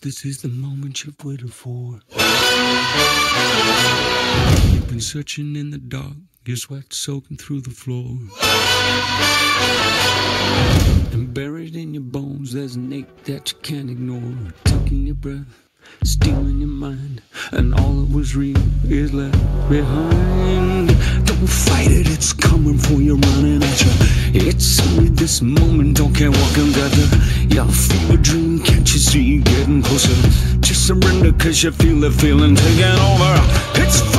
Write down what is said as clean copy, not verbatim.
this is the moment you've waited for. You've been searching in the dark, your sweat soaking through the floor. And buried in your bones, there's an ache that you can't ignore. Taking your breath, stealing your mind, and all that was real is left behind. Don't fight it, it's coming for you, running at you. It's only this moment, don't care what comes after. You feel a dream, can't you see, getting closer. Just surrender, cause you feel the feeling taking over. It's